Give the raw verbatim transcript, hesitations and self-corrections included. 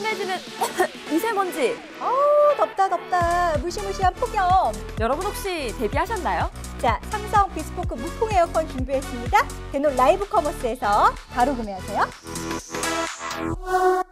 심해지는 미세먼지. 어우, 덥다 덥다. 무시무시한 폭염. 여러분 혹시 대비하셨나요? 자, 삼성 비스포크 무풍 에어컨 준비했습니다. 대놀 라이브 커머스에서 바로 구매하세요.